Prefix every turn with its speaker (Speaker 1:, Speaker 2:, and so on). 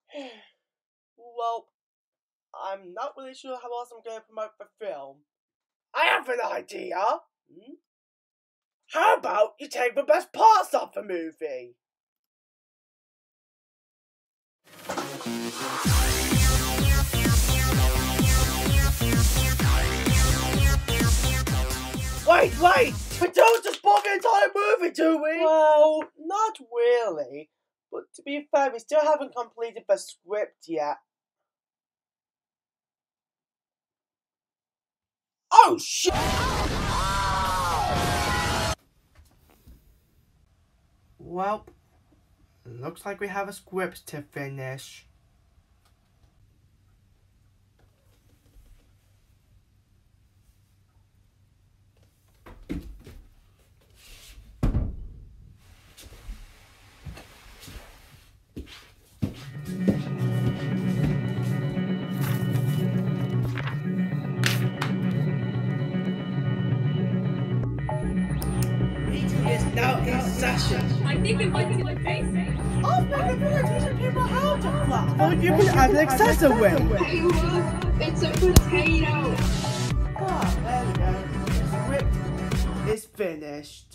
Speaker 1: Well, I'm not really sure how else I'm going to promote the film. I have an idea! How about you take the best parts of the movie? Wait! We don't just bought the entire movie, do we? Well, not really. But to be fair, we still haven't completed the script yet. Oh, shit! Well, looks like we have a script to finish. Now in session.
Speaker 2: I think we went to the basics.
Speaker 1: I'll make a video teaching people how to fly. Well, you can add an accessory.
Speaker 2: Hey, look, it's a potato.
Speaker 1: Ah, there we go. The script is finished.